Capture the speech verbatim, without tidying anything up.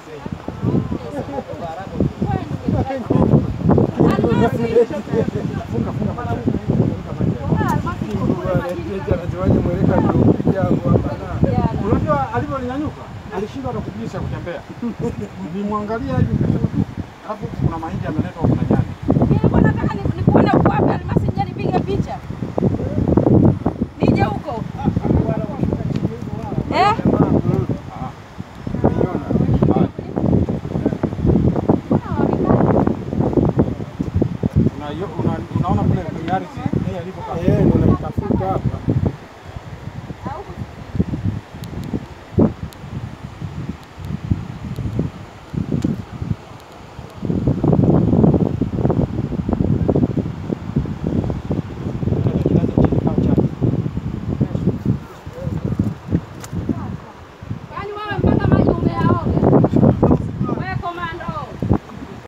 Unajua alivyonyanyuka alishindwa kukubilisha kutembea. Nimwangalia hivi hapo kuna mahindi yameletwa kuna nyani. Nilikuwa nataka nikuone uko wapi Almasi nje nipige picha.